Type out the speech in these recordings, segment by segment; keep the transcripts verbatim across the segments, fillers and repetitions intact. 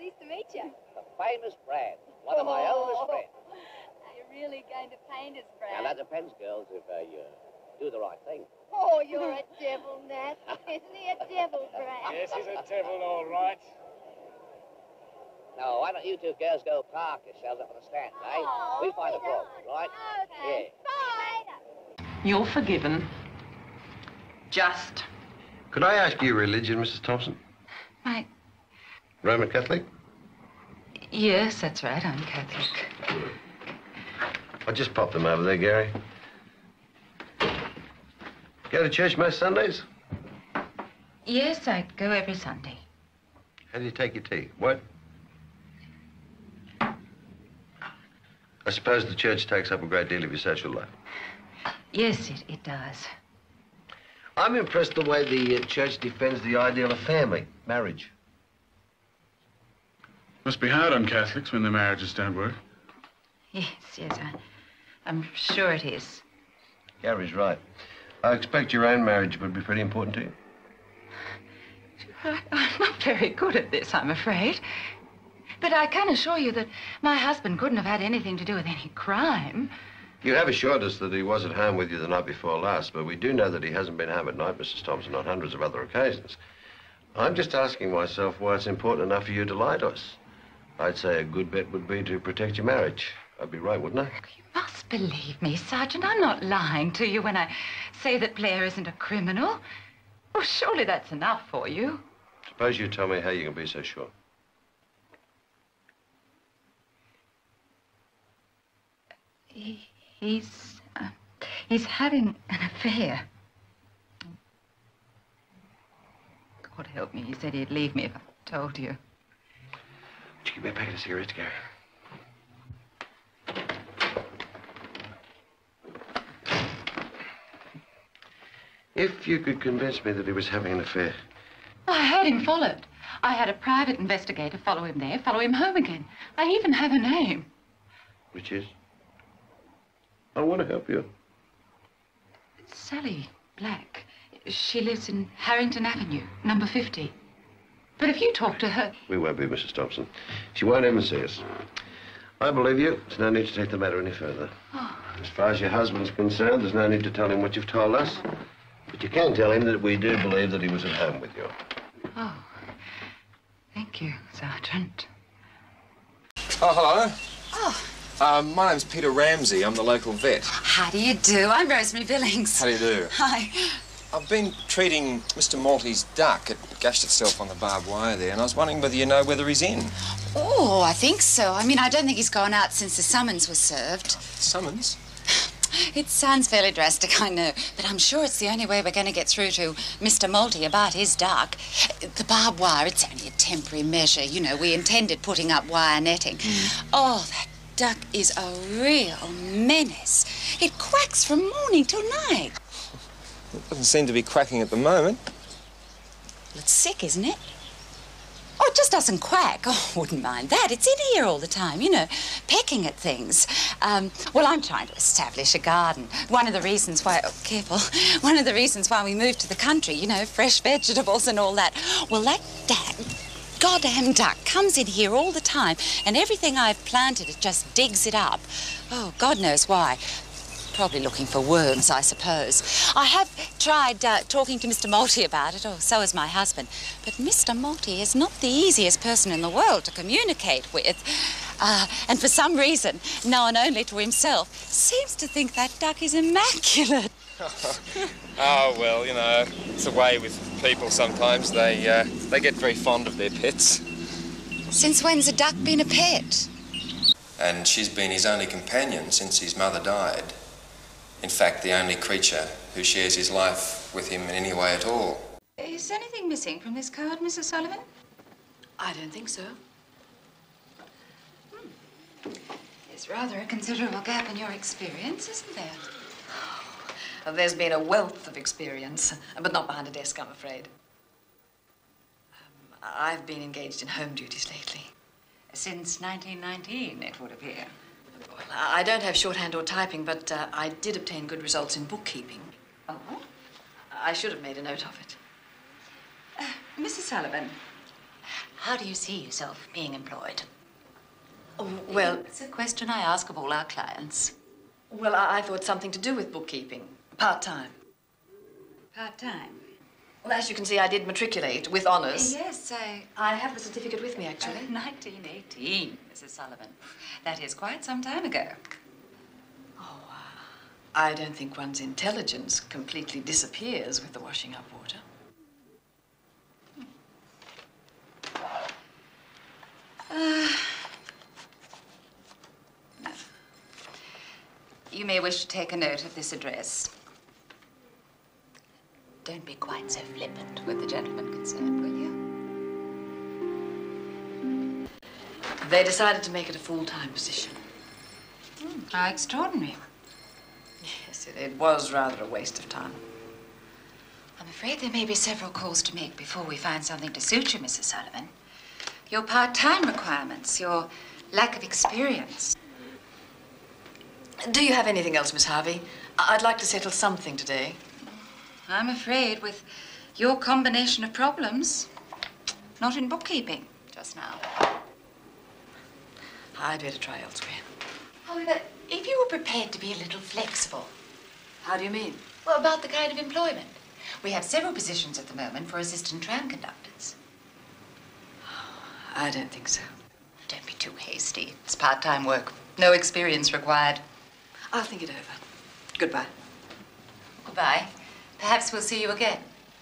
Pleased to meet you. The famous Brad, one of my Oh. oldest friends. Are you really going to paint us, Brad? Now, that depends, girls, if uh, you do the right thing. Oh, you're a devil, Nat. Isn't he a devil, Brad? Yes, he's a devil, all right. Now, why don't you two girls go park yourselves up on the stand, eh? Oh, We'll find a problem, right? Okay. Yeah. Bye. You're forgiven. Just. Could I ask you religion, Missus Thompson? My... Roman Catholic? Yes, that's right, I'm Catholic. I just popped them over there, Gary. Go to church most Sundays? Yes, I go every Sunday. How do you take your tea? What? I suppose the church takes up a great deal of your social life. Yes, it, it does. I'm impressed the way the uh, church defends the ideal of family, marriage. Must be hard on Catholics when their marriages don't work. Yes, yes, I, I'm sure it is. Gary's right. I expect your own marriage would be pretty important to you. I, I'm not very good at this, I'm afraid. But I can assure you that my husband couldn't have had anything to do with any crime. You have assured us that he was at home with you the night before last, but we do know that he hasn't been home at night, Missus Thompson, on hundreds of other occasions. I'm just asking myself why it's important enough for you to lie to us. I'd say a good bet would be to protect your marriage. I'd be right, wouldn't I? You must believe me, Sergeant. I'm not lying to you when I say that Blair isn't a criminal. Well, surely that's enough for you. Suppose you tell me how you can be so sure. He, he's, uh, he's having an affair. God help me, he said he'd leave me if I told you. Would you give me a packet of cigarettes, Gary? If you could convince me that he was having an affair. I had him followed. I had a private investigator follow him there, follow him home again. I even have a name. Which is? I want to help you. Sally Black. She lives in Harrington Avenue, number fifty. But if you talk to her... We won't be, Missus Thompson. She won't even see us. I believe you. There's no need to take the matter any further. Oh. As far as your husband's concerned, there's no need to tell him what you've told us. But you can tell him that we do believe that he was at home with you. Oh. Thank you, Sergeant. Oh, hello. Oh. Um, my name's Peter Ramsay. I'm the local vet. How do you do? I'm Rosemary Billings. How do you do? Hi. I've been treating Mister Maltby's duck. It gashed itself on the barbed wire there, and I was wondering whether you know whether he's in. Oh, I think so. I mean, I don't think he's gone out since the summons was served. Summons? It sounds fairly drastic, I know, but I'm sure it's the only way we're going to get through to Mister Maltby about his duck. The barbed wire, it's only a temporary measure. You know, we intended putting up wire netting. Mm. Oh, that duck is a real menace. It quacks from morning till night. It doesn't seem to be quacking at the moment. Well, it's sick, isn't it? Oh, it just doesn't quack. Oh, wouldn't mind that. It's in here all the time, you know, pecking at things. Um, well, I'm trying to establish a garden. One of the reasons why... Oh, careful. One of the reasons why we moved to the country, you know, fresh vegetables and all that. Well, that duck, goddamn duck, comes in here all the time, and everything I've planted, it just digs it up. Oh, God knows why. Probably looking for worms, I suppose. I have tried uh, talking to Mister Maltby about it, or so has my husband. But Mister Maltby is not the easiest person in the world to communicate with. Uh, and for some reason, known only to himself, seems to think that duck is immaculate. Oh, well, you know, it's the way with people sometimes. They, uh, they get very fond of their pets. Since when's a duck been a pet? And she's been his only companion since his mother died. In fact, the only creature who shares his life with him in any way at all. Is anything missing from this card, Missus Sullivan? I don't think so. Hmm. There's rather a considerable gap in your experience, isn't there? Well, there's been a wealth of experience, but not behind a desk, I'm afraid. Um, I've been engaged in home duties lately. Since nineteen nineteen, it would appear. Well, I don't have shorthand or typing, but uh, I did obtain good results in bookkeeping. Oh? I should have made a note of it. Uh, Missus Sullivan, How do you see yourself being employed? Oh, well, It's a question I ask of all our clients. well, I, I thought something to do with bookkeeping. Part-time. Part-time? Well, as you can see, I did matriculate with honours. Yes, I... I have the certificate with me, actually. Uh, nineteen eighteen, Missus Sullivan. That is quite some time ago. Oh, uh, I don't think one's intelligence completely disappears with the washing up water. Uh, no. You may wish to take a note of this address. Don't be quite so flippant with the gentleman concerned, will you? They decided to make it a full-time position. Hmm, how extraordinary. Yes, it, it was rather a waste of time. I'm afraid there may be several calls to make before we find something to suit you, Missus Sullivan. Your part-time requirements, your lack of experience. Do you have anything else, Miss Harvey? I- I'd like to settle something today. I'm afraid with your combination of problems, not in bookkeeping just now. I'd better try elsewhere. However, if you were prepared to be a little flexible. How do you mean? Well, about the kind of employment. We have several positions at the moment for assistant tram conductors. I don't think so. Don't be too hasty. It's part-time work. No experience required. I'll think it over. Goodbye. Goodbye. Perhaps we'll see you again.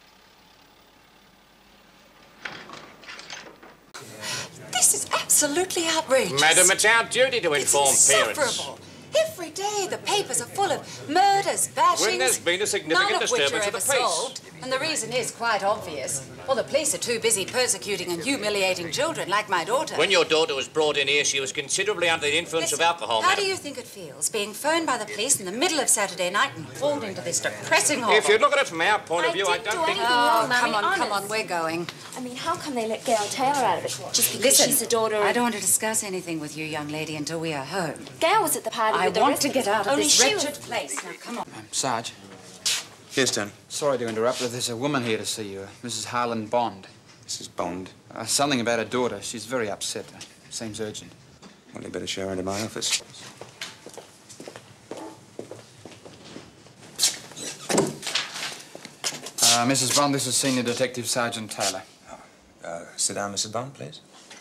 This is absolutely outrageous. Madam, it's our duty to inform it's parents. insufferable. Every day the papers are full of murders, bashings, When there's been a significant none of which disturbance are of the ever peace. solved. And the reason is quite obvious. Well, the police are too busy persecuting and humiliating children like my daughter. When your daughter was brought in here, she was considerably under the influence Listen, of alcohol, how madam. do you think it feels being phoned by the police in the middle of Saturday night and hauled into this depressing hole? If you look at it from our point of view, I, didn't don't do think... anything Oh, wrong, come Mummy, on, come on, honest. we're going. I mean, how come they let Gail Taylor out of it? Just because Listen, she's the daughter of... I don't want to discuss anything with you, young lady, until we are home. Gail was at the party I with the want rest to of get them. out of Only this she was- wretched place. Now, come on. Um, Sarge, Yes, Tony. sorry to interrupt, but there's a woman here to see you, Missus Harlan Bond. Missus Bond. Uh, something about her daughter. She's very upset. Uh, seems urgent. Well, you better show her into my office. Uh, Missus Bond, this is Senior Detective Sergeant Taylor. Uh, sit down, Missus Bond, please.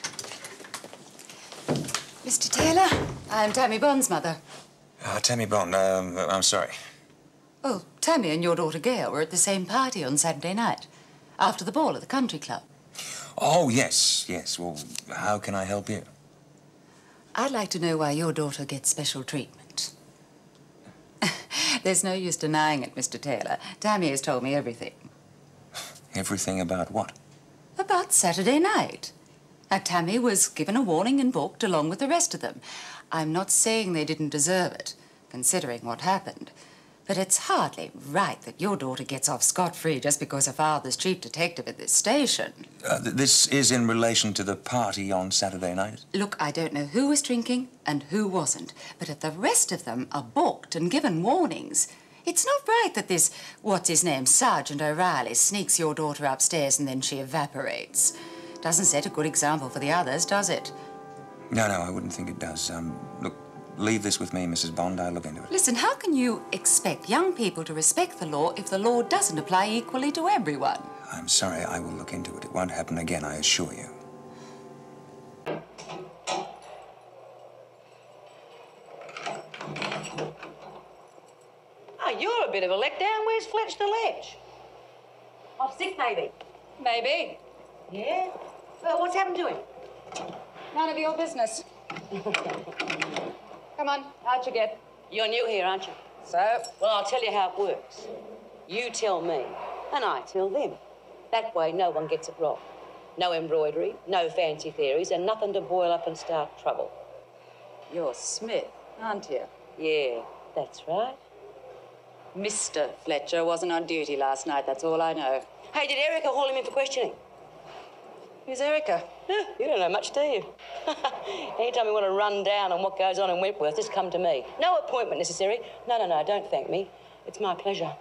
Mister Taylor, I'm Tammy Bond's mother. Uh, Tammy Bond, um, I'm sorry. Oh, Tammy and your daughter Gail were at the same party on Saturday night, after the ball at the country club. Oh, yes, yes. Well, how can I help you? I'd like to know why your daughter gets special treatment. There's no use denying it, Mister Taylor. Tammy has told me everything. Everything about what? About Saturday night. Now, Tammy was given a warning and booked along with the rest of them. I'm not saying they didn't deserve it, considering what happened. But it's hardly right that your daughter gets off scot-free just because her father's chief detective at this station. Uh, th this is in relation to the party on Saturday night? Look, I don't know who was drinking and who wasn't, but if the rest of them are booked and given warnings, it's not right that this, what's-his-name, Sergeant O'Reilly sneaks your daughter upstairs and then she evaporates. Doesn't set a good example for the others, does it? No, no, I wouldn't think it does. Um, look, leave this with me, Missus Bond. I'll look into it. Listen, how can you expect young people to respect the law if the law doesn't apply equally to everyone? I'm sorry, I will look into it. It won't happen again, I assure you. Oh, you're a bit of a letdown. Where's Fletch the Ledge? Off sick, maybe. Maybe. Yeah? Well, what's happened to him? None of your business. Come on, out you get. You're new here, aren't you? So? Well, I'll tell you how it works. You tell me, and I tell them. That way, no one gets it wrong. No embroidery, no fancy theories, and nothing to boil up and start trouble. You're Smith, aren't you? Yeah, that's right. Mister Fletcher wasn't on duty last night, that's all I know. Hey, did Erica haul him in for questioning? Who's Erica? Huh, you don't know much, do you? Anytime you want to run down on what goes on in Wentworth, just come to me. No appointment necessary. No, no, no, don't thank me. It's my pleasure.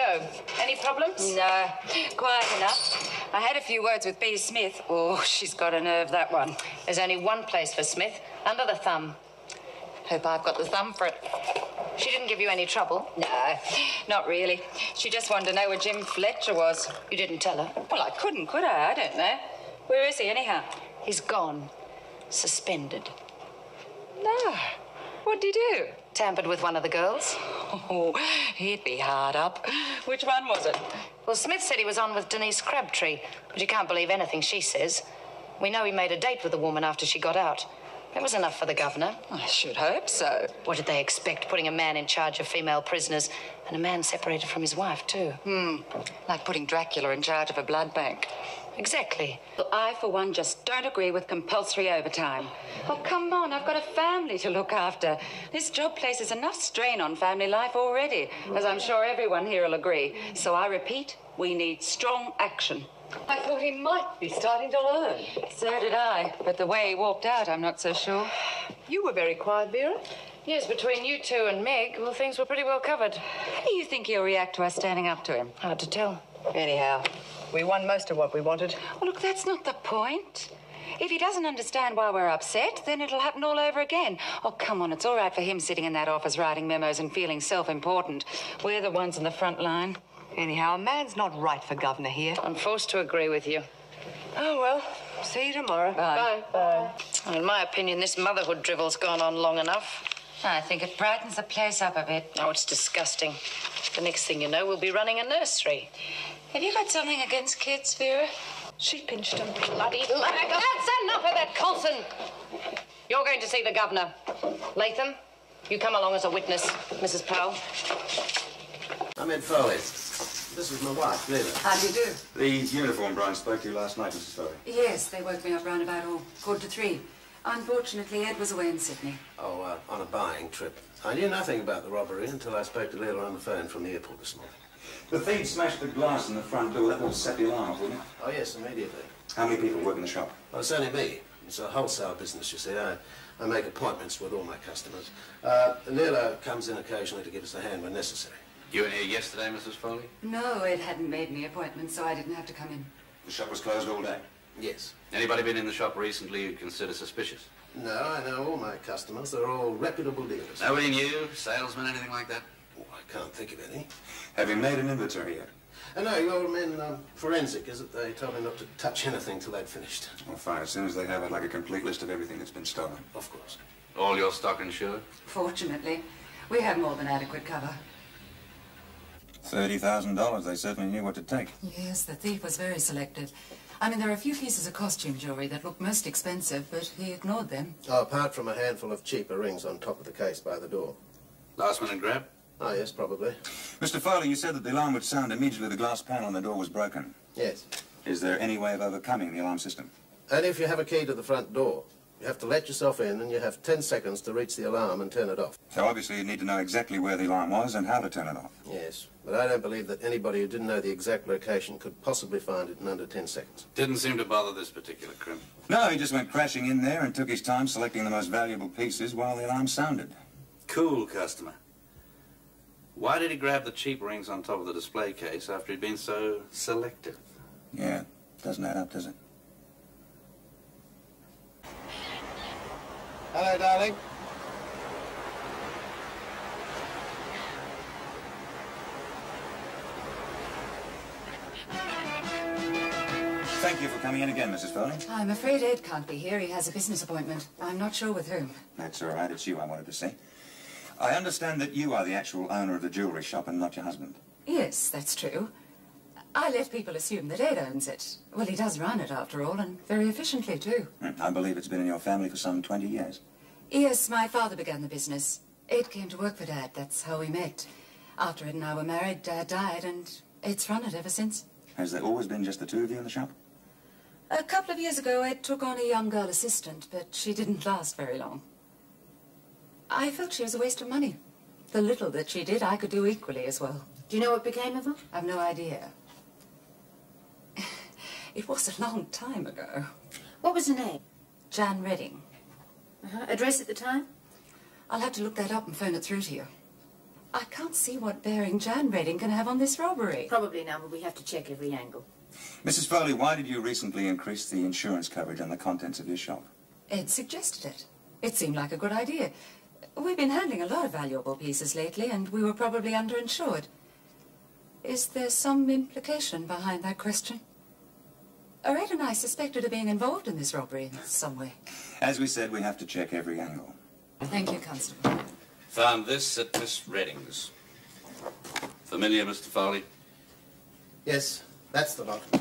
So, any problems? No, quiet enough. I had a few words with B. Smith. Oh, she's got a nerve, that one. There's only one place for Smith, under the thumb. Hope I've got the thumb for it. She didn't give you any trouble? No, not really. She just wanted to know where Jim Fletcher was. You didn't tell her? Well, I couldn't, could I? I don't know. Where is he, anyhow? He's gone. Suspended. No. What'd he do? Tampered with one of the girls. Oh, he'd be hard up. Which one was it? Well, Smith said he was on with Denise Crabtree, but you can't believe anything she says. We know he made a date with the woman after she got out. That was enough for the governor. I should hope so. What did they expect, putting a man in charge of female prisoners, and a man separated from his wife, too? Hmm, like putting Dracula in charge of a blood bank. Exactly. Well, I, for one, just don't agree with compulsory overtime. Oh, come on, I've got a family to look after. This job places enough strain on family life already, as I'm sure everyone here will agree. So I repeat, we need strong action. I thought he might be starting to learn. So did I, but the way he walked out, I'm not so sure. You were very quiet, Vera. Yes, between you two and Meg, well, things were pretty well covered. How do you think he'll react to us standing up to him? Hard to tell. Anyhow, we won most of what we wanted. Well, look, that's not the point. If he doesn't understand why we're upset, then it'll happen all over again. Oh, come on, it's all right for him sitting in that office writing memos and feeling self-important. We're the ones in the front line. Anyhow, a man's not right for governor here. I'm forced to agree with you. Oh, well, see you tomorrow. Bye. Bye. Bye. In my opinion, this motherhood drivel's gone on long enough. I think it brightens the place up a bit. Oh, it's disgusting. The next thing you know, we'll be running a nursery. Have you got something against kids, Vera? She pinched him. Bloody lag. That's enough of that, Coulson. You're going to see the governor. Latham, you come along as a witness, Missus Powell. I'm Ed Foley. This is my wife, Gerda. How do you do? The uniform Brian spoke to you last night, Missus Foley. Yes, they woke me up round about all quarter to three. Unfortunately, Ed was away in Sydney. Oh, uh, on a buying trip. I knew nothing about the robbery until I spoke to Llewellyn on the phone from the airport this morning. The thief smashed the glass in the front door. That would set the alarm off, wouldn't it? Oh, yes, immediately. How many people work in the shop? Well, it's only me. It's a wholesale business, you see. I, I make appointments with all my customers. Uh, Lila comes in occasionally to give us a hand when necessary. You were here yesterday, Missus Foley? No, Ed hadn't made any appointments, so I didn't have to come in. The shop was closed all day? Yes. Anybody been in the shop recently you consider suspicious? No, I know all my customers. They're all reputable dealers. Nobody new? Salesman, anything like that? Oh, I can't think of any. Have you made an inventory yet? Uh, no, your men, um, forensic, is it? They told me not to touch anything till they'd finished. Well, fine. As soon as they have, I'd like a complete list of everything that's been stolen. Of course. All your stock insured? Fortunately, we have more than adequate cover. thirty thousand dollars. They certainly knew what to take. Yes, the thief was very selective. I mean, there are a few pieces of costume jewelry that look most expensive, but he ignored them. Oh, apart from a handful of cheaper rings on top of the case by the door. Last minute grab? Oh, yes, probably. Mister Foley, you said that the alarm would sound immediately the glass panel on the door was broken. Yes. Is there any way of overcoming the alarm system? Only if you have a key to the front door. You have to let yourself in, and you have ten seconds to reach the alarm and turn it off. So obviously you need to know exactly where the alarm was and how to turn it off. Yes, but I don't believe that anybody who didn't know the exact location could possibly find it in under ten seconds. Didn't seem to bother this particular crim. No, he just went crashing in there and took his time selecting the most valuable pieces while the alarm sounded. Cool customer. Why did he grab the cheap rings on top of the display case after he'd been so selective? Yeah, doesn't add up, does it? Hello, darling. Thank you for coming in again, Missus Foley. I'm afraid Ed can't be here. He has a business appointment. I'm not sure with whom. That's all right. It's you I wanted to see. I understand that you are the actual owner of the jewellery shop and not your husband. Yes, that's true. I let people assume that Ed owns it. Well, he does run it, after all, and very efficiently, too. I believe it's been in your family for some twenty years. Yes, my father began the business. Ed came to work for Dad. That's how we met. After Ed and I were married, Dad died, and Ed's run it ever since. Has there always been just the two of you in the shop? A couple of years ago, Ed took on a young girl assistant, but she didn't last very long. I felt she was a waste of money. The little that she did, I could do equally as well. Do you know what became of her? I've no idea. It was a long time ago. What was her name? Jan Redding. Uh-huh. Address at the time? I'll have to look that up and phone it through to you. I can't see what bearing Jan Redding can have on this robbery. Probably none, but we have to check every angle. Missus Foley, why did you recently increase the insurance coverage on the contents of your shop? Ed suggested it. It seemed like a good idea. We've been handling a lot of valuable pieces lately, and we were probably underinsured. Is there some implication behind that question? Ed and I suspected of being involved in this robbery in some way. As we said, we have to check every angle. Thank you, Constable. Found this at Miss Redding's. Familiar, Mister Foley? Yes, that's the lot.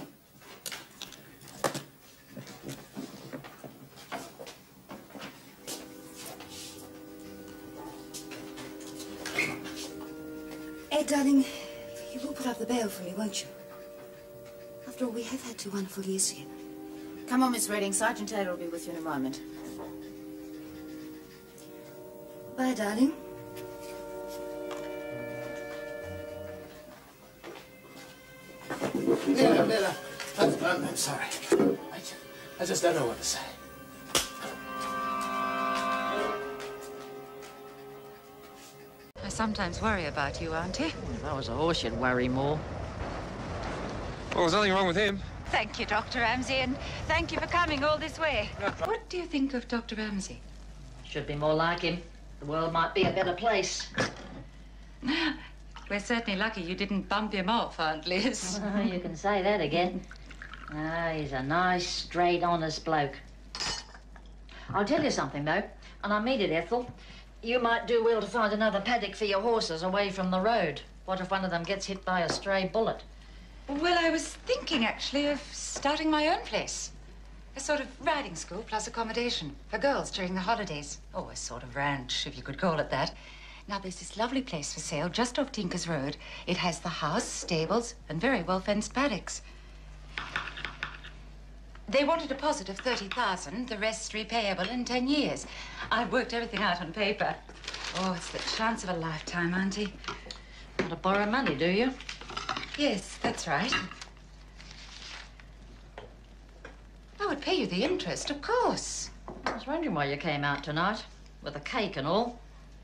Ed, darling, you will put up the bail for me, won't you? After all, we have had two wonderful years here. Come on, Miss Redding. Sergeant Taylor will be with you in a moment. Bye, darling. Nella, Nella, I'm, I'm, I'm sorry. I, I just don't know what to say. I sometimes worry about you, Auntie. If I was a horse, you'd worry more. Well, there's nothing wrong with him. Thank you, Doctor Ramsay, and thank you for coming all this way. What do you think of Doctor Ramsay? Should be more like him. The world might be a better place. We're certainly lucky you didn't bump him off, Aunt Liz. Oh, you can say that again. Ah, he's a nice, straight, honest bloke. I'll tell you something, though, and I mean it, Ethel. You might do well to find another paddock for your horses away from the road. What if one of them gets hit by a stray bullet? Well, I was thinking, actually, of starting my own place. A sort of riding school plus accommodation for girls during the holidays. Oh, a sort of ranch, if you could call it that. Now, there's this lovely place for sale just off Tinker's Road. It has the house, stables, and very well-fenced paddocks. They want a deposit of thirty thousand, the rest repayable in ten years. I've worked everything out on paper. Oh, it's the chance of a lifetime, Auntie. Want to borrow money, do you? Yes, that's right. I would pay you the interest, of course. I was wondering why you came out tonight, with a cake and all.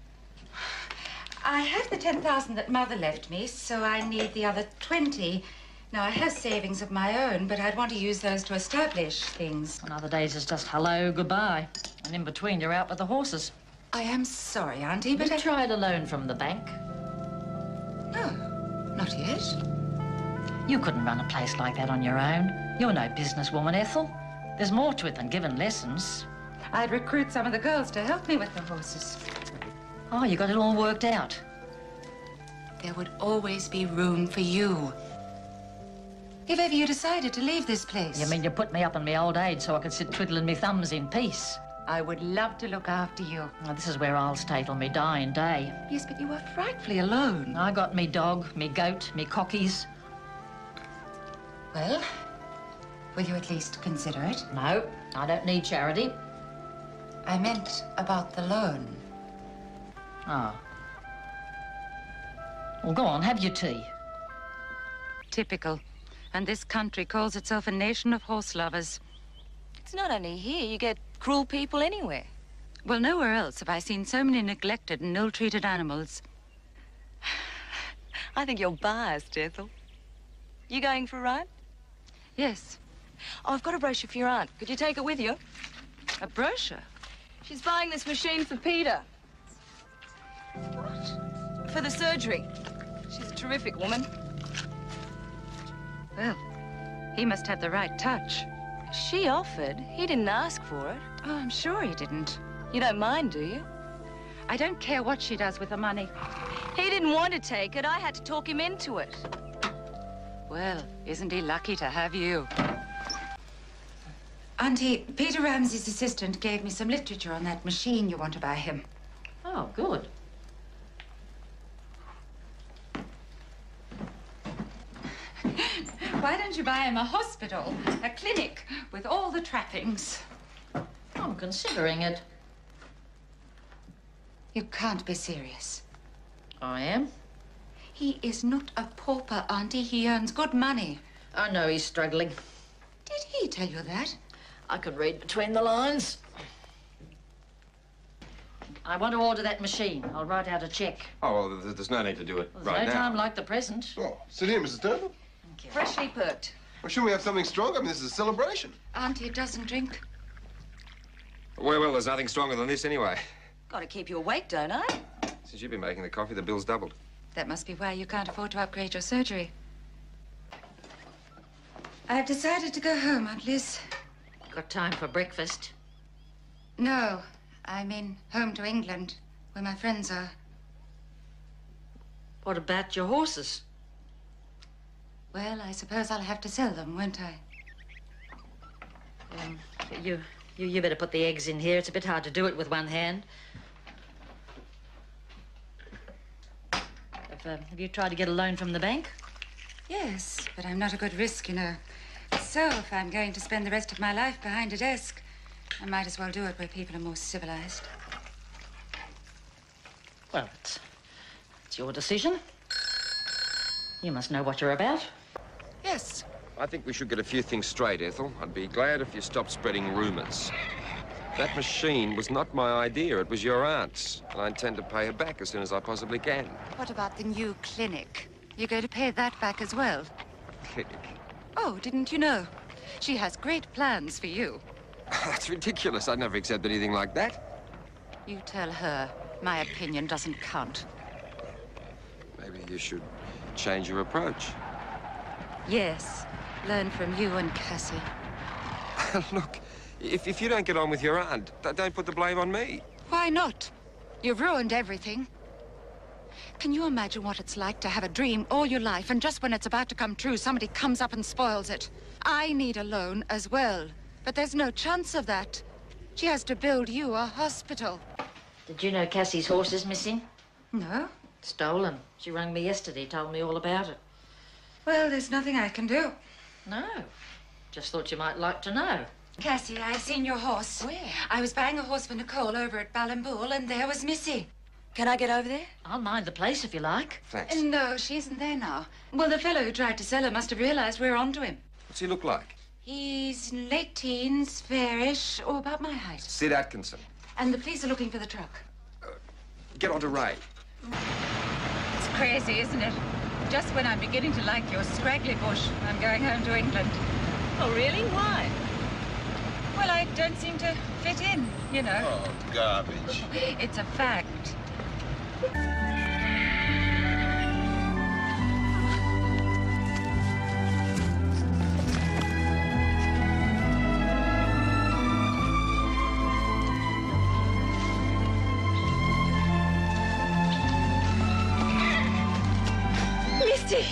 I have the ten thousand that Mother left me, so I need the other twenty. Now, I have savings of my own, but I'd want to use those to establish things. On other days, it's just hello, goodbye. And in between, you're out with the horses. I am sorry, Auntie, but you I... tried a loan from the bank? No, not yet. You couldn't run a place like that on your own. You're no businesswoman, Ethel. There's more to it than giving lessons. I'd recruit some of the girls to help me with the horses. Oh, you got it all worked out. There would always be room for you. If ever you decided to leave this place. You mean you put me up in my old age so I could sit twiddling me thumbs in peace? I would love to look after you. Now, this is where I'll stay till me dying day. Yes, but you are frightfully alone. I got me dog, me goat, me cockies. Well, will you at least consider it? No, I don't need charity. I meant about the loan. Oh. Well, go on, have your tea. Typical. And this country calls itself a nation of horse lovers. It's not only here. You get cruel people anywhere. Well, nowhere else have I seen so many neglected and ill-treated animals. I think you're biased, Ethel. You going for a ride? Yes. Oh, I've got a brochure for your aunt. Could you take it with you? A brochure? She's buying this machine for Peter. What? For the surgery. She's a terrific woman. Well, he must have the right touch. She offered. He didn't ask for it. Oh, I'm sure he didn't. You don't mind, do you? I don't care what she does with the money. He didn't want to take it. I had to talk him into it. Well, isn't he lucky to have you? Auntie, Peter Ramsay's assistant gave me some literature on that machine you want to buy him. Oh, good. Why don't you buy him a hospital, a clinic, with all the trappings? I'm considering it. You can't be serious. I am. He is not a pauper, Auntie. He earns good money. I know he's struggling. Did he tell you that? I could read between the lines. I want to order that machine. I'll write out a cheque. Oh, well, th- there's no need to do it There's right no now. time like the present. Oh, sit here, Missus Turtle. Thank you. Freshly perked. Well, shouldn't we have something strong? I mean, this is a celebration. Auntie doesn't drink. Well, well, there's nothing stronger than this anyway. Got to keep you awake, don't I? Since you've been making the coffee, the bill's doubled. That must be why you can't afford to upgrade your surgery. I've decided to go home, Aunt Liz. Got time for breakfast? No, I mean home to England, where my friends are. What about your horses? Well, I suppose I'll have to sell them, won't I? Um, you, you, you better put the eggs in here. It's a bit hard to do it with one hand. Have, uh, have you tried to get a loan from the bank? Yes, but I'm not a good risk, you know. So, if I'm going to spend the rest of my life behind a desk, I might as well do it where people are more civilized. Well, it's, it's your decision. You must know what you're about. Yes. I think we should get a few things straight, Ethel. I'd be glad if you stopped spreading rumours. That machine was not my idea. It was your aunt's. And I intend to pay her back as soon as I possibly can. What about the new clinic? You're going to pay that back as well? Clinic? Oh, didn't you know? She has great plans for you. That's ridiculous. I'd never accept anything like that. You tell her. My opinion doesn't count. Maybe you should change your approach. Yes. Learn from you and Cassie. Look, if, if you don't get on with your aunt, don't put the blame on me. Why not? You've ruined everything. Can you imagine what it's like to have a dream all your life, and just when it's about to come true, somebody comes up and spoils it? I need a loan as well, but there's no chance of that. She has to build you a hospital. Did you know Cassie's horse is missing? No. Stolen. She rang me yesterday, told me all about it. Well, there's nothing I can do. No. Just thought you might like to know. Cassie, I've seen your horse. Where? I was buying a horse for Nicole over at Ballinpool, and there was Missy. Can I get over there? I'll mind the place if you like. Thanks. No, she isn't there now. Well, the fellow who tried to sell her must have realized we're onto him. What's he look like? He's late teens, fairish, or about my height. Sid Atkinson. And the police are looking for the truck. Uh, get on to Ray. It's crazy, isn't it? Just when I'm beginning to like your scraggly bush, I'm going home to England. Oh, really? Why? Well, I don't seem to fit in, you know. Oh, garbage. It's a fact. Misty!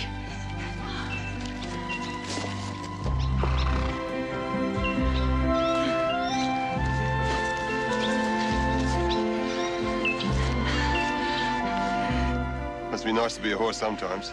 Must be nice to be a horse sometimes.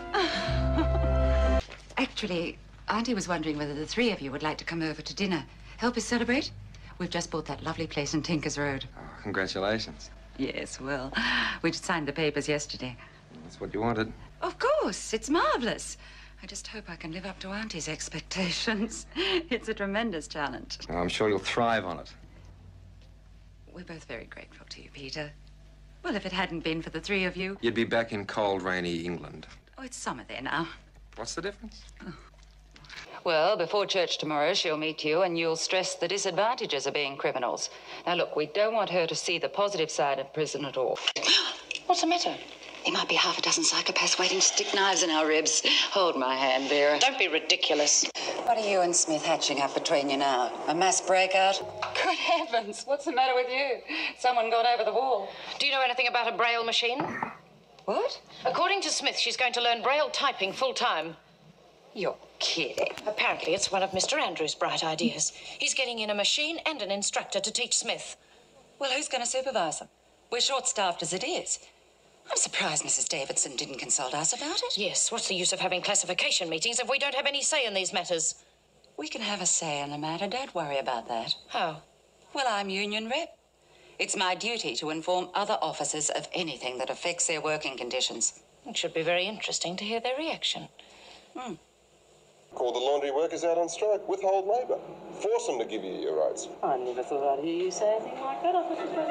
Actually, Auntie was wondering whether the three of you would like to come over to dinner. Help us celebrate? We've just bought that lovely place in Tinker's Road. Oh, congratulations. Yes, well, we just signed the papers yesterday. That's what you wanted. Of course, it's marvellous. I just hope I can live up to Auntie's expectations. It's a tremendous challenge. Oh, I'm sure you'll thrive on it. We're both very grateful to you, Peter. Well, if it hadn't been for the three of you... You'd be back in cold, rainy England. Oh, it's summer there now. What's the difference? Oh. Well, before church tomorrow, she'll meet you and you'll stress the disadvantages of being criminals. Now, look, we don't want her to see the positive side of prison at all. What's the matter? There might be half a dozen psychopaths waiting to stick knives in our ribs. Hold my hand, Vera. Don't be ridiculous. What are you and Smith hatching up between you now? A mass breakout? Good heavens, what's the matter with you? Someone got over the wall. Do you know anything about a Braille machine? What? According to Smith, she's going to learn Braille typing full-time. You're kidding. Apparently, it's one of Mister Andrews' bright ideas. He's getting in a machine and an instructor to teach Smith. Well, who's going to supervise them? We're short-staffed as it is. I'm surprised Missus Davidson didn't consult us about it. Yes, what's the use of having classification meetings if we don't have any say in these matters? We can have a say in the matter. Don't worry about that. How? Well, I'm union rep. It's my duty to inform other officers of anything that affects their working conditions. It should be very interesting to hear their reaction. Hmm. call the laundry workers out on strike. Withhold labour. Force them to give you your rights. I never thought I'd hear you say anything like that. I thought you were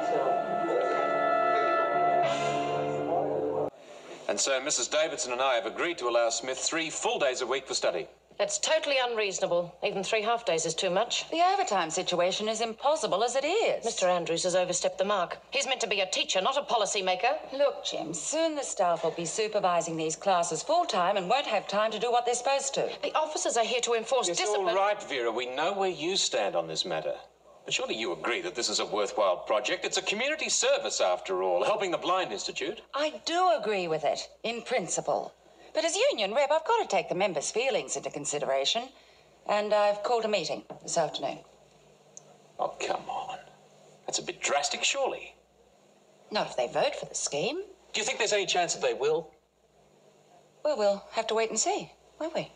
supposed to be And so Missus Davidson and I have agreed to allow Smith three full days a week for study. That's totally unreasonable. Even three half days is too much. The overtime situation is impossible as it is. Mister Andrews has overstepped the mark. He's meant to be a teacher, not a policy maker. Look, Jim, soon the staff will be supervising these classes full-time and won't have time to do what they're supposed to. The officers are here to enforce It's discipline. all right, Vera. We know where you stand on this matter. But surely you agree that this is a worthwhile project. It's a community service, after all, helping the Blind Institute. I do agree with it, in principle. But as union rep, I've got to take the members' feelings into consideration. And I've called a meeting this afternoon. Oh, come on. That's a bit drastic, surely. Not if they vote for the scheme. Do you think there's any chance that they will? Well, we'll have to wait and see, won't we?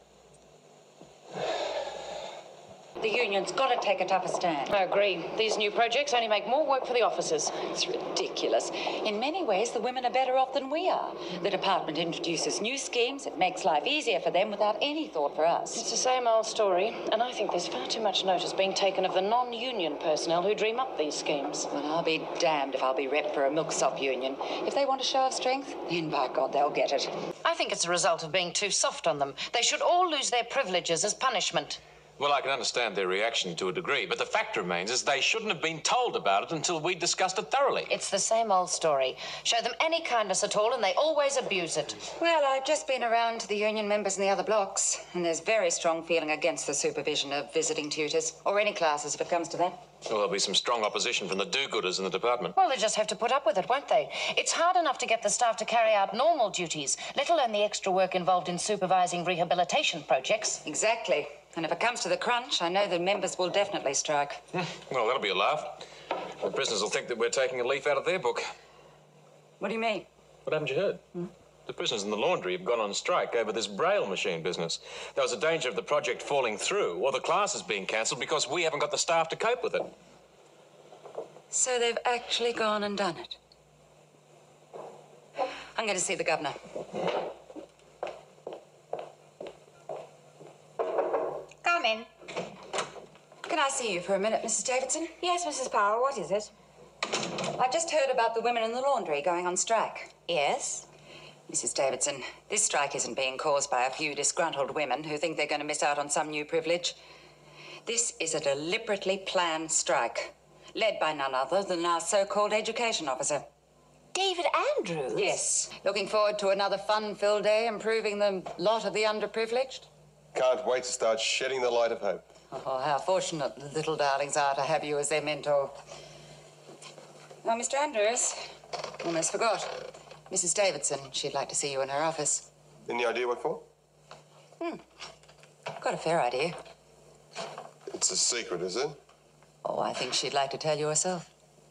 The union's got to take a tougher stand. I agree. These new projects only make more work for the officers. It's ridiculous. In many ways, the women are better off than we are. The department introduces new schemes. It makes life easier for them without any thought for us. It's the same old story, and I think there's far too much notice being taken of the non-union personnel who dream up these schemes. Well, I'll be damned if I'll be rep for a milksop union. If they want a show of strength, then by God, they'll get it. I think it's a result of being too soft on them. They should all lose their privileges as punishment. Well, I can understand their reaction to a degree, but the fact remains is they shouldn't have been told about it until we discussed it thoroughly. It's the same old story. Show them any kindness at all, and they always abuse it. Well, I've just been around to the union members in the other blocks, and there's very strong feeling against the supervision of visiting tutors, or any classes if it comes to that. Well, there'll be some strong opposition from the do-gooders in the department. Well, they just have to put up with it, won't they? It's hard enough to get the staff to carry out normal duties, let alone the extra work involved in supervising rehabilitation projects. Exactly. And if it comes to the crunch, I know the members will definitely strike. Well, that'll be a laugh. The prisoners will think that we're taking a leaf out of their book. What do you mean? What haven't you heard? Hmm? The prisoners in the laundry have gone on strike over this braille machine business. There was a danger of the project falling through or the classes being cancelled because we haven't got the staff to cope with it. So they've actually gone and done it. I'm going to see the governor. Come in. Can I see you for a minute, Missus Davidson? Yes, Missus Powell, what is it? I've just heard about the women in the laundry going on strike. Yes? Missus Davidson, this strike isn't being caused by a few disgruntled women who think they're going to miss out on some new privilege. This is a deliberately planned strike, led by none other than our so-called education officer. David Andrews? Yes. Looking forward to another fun-filled day improving the lot of the underprivileged? Can't wait to start shedding the light of hope. Oh, how fortunate the little darlings are to have you as their mentor. Now, Mister Andrews, almost forgot. Missus Davidson, she'd like to see you in her office. Any idea what for? Hmm. Got a fair idea. It's a secret, is it? Oh, I think she'd like to tell you herself.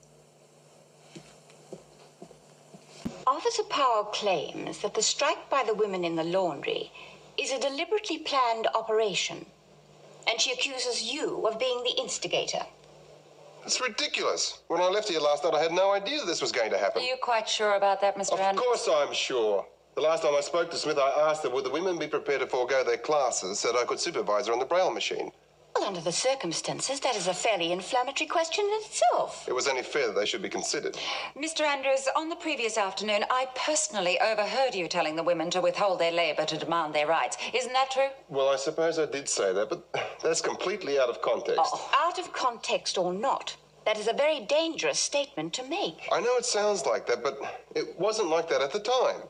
Officer Powell claims that the strike by the women in the laundry is a deliberately planned operation, and she accuses you of being the instigator. It's ridiculous. When I left here last night, I had no idea this was going to happen. Are you quite sure about that, Mister Andrews? Of course I'm sure. The last time I spoke to Smith, I asked her, would the women be prepared to forego their classes so that I could supervise her on the braille machine? Well, under the circumstances, that is a fairly inflammatory question in itself. It was only fair that they should be considered. Mister Andrews, on the previous afternoon, I personally overheard you telling the women to withhold their labour to demand their rights. Isn't that true? Well, I suppose I did say that, but that's completely out of context. Oh, out of context or not, that is a very dangerous statement to make. I know it sounds like that, but it wasn't like that at the time.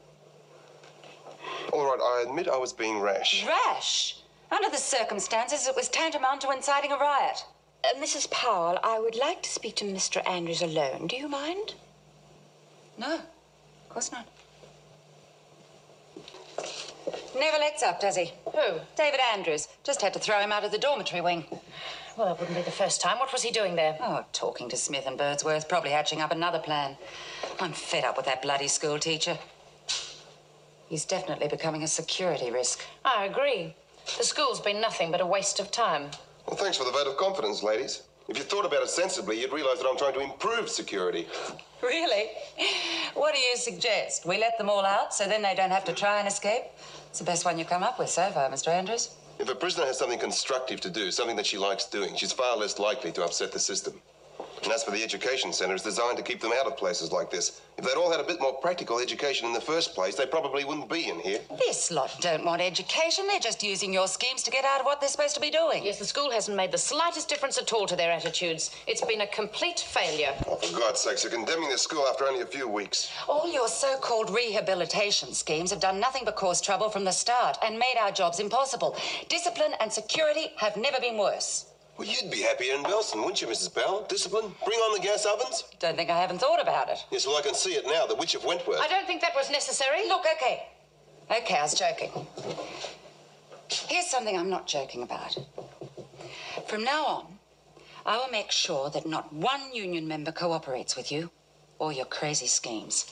All right, I admit I was being rash. Rash? Under the circumstances, it was tantamount to inciting a riot. Uh, Missus Powell, I would like to speak to Mister Andrews alone. Do you mind? No, of course not. Never lets up, does he? Who? David Andrews. Just had to throw him out of the dormitory wing. Well, that wouldn't be the first time. What was he doing there? Oh, talking to Smith and Birdsworth, probably hatching up another plan. I'm fed up with that bloody school teacher. He's definitely becoming a security risk. I agree. The school's been nothing but a waste of time. Well, thanks for the vote of confidence, ladies. If you thought about it sensibly, you'd realise that I'm trying to improve security. Really? What do you suggest? We let them all out so then they don't have to try and escape? It's the best one you've come up with so far, Mister Andrews. If a prisoner has something constructive to do, something that she likes doing, she's far less likely to upset the system. And as for the education centre, it's designed to keep them out of places like this. If they'd all had a bit more practical education in the first place, they probably wouldn't be in here. This lot don't want education. They're just using your schemes to get out of what they're supposed to be doing. Yes, the school hasn't made the slightest difference at all to their attitudes. It's been a complete failure. Oh, for God's sakes, you're condemning the school after only a few weeks. All your so-called rehabilitation schemes have done nothing but cause trouble from the start and made our jobs impossible. Discipline and security have never been worse. Well, you'd be happier in Belston, wouldn't you, Missus Powell? Discipline? Bring on the gas ovens? Don't think I haven't thought about it. Yes, well, I can see it now, the Witch of Wentworth. I don't think that was necessary. Look, okay. Okay, I was joking. Here's something I'm not joking about. From now on, I will make sure that not one union member cooperates with you or your crazy schemes.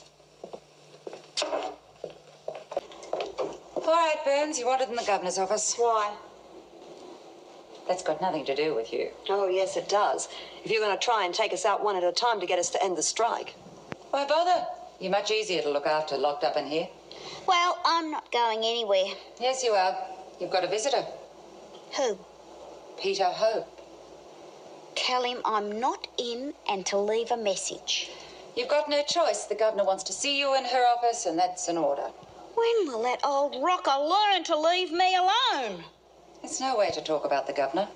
All right, Burns, you wanted in the governor's office. Why? That's got nothing to do with you. Oh, yes, it does. If you're going to try and take us out one at a time to get us to end the strike. Why bother? You're much easier to look after locked up in here. Well, I'm not going anywhere. Yes, you are. You've got a visitor. Who? Peter Hope. Tell him I'm not in and to leave a message. You've got no choice. The governor wants to see you in her office, and that's an order. When will that old rocker learn to leave me alone? There's no way to talk about the governor.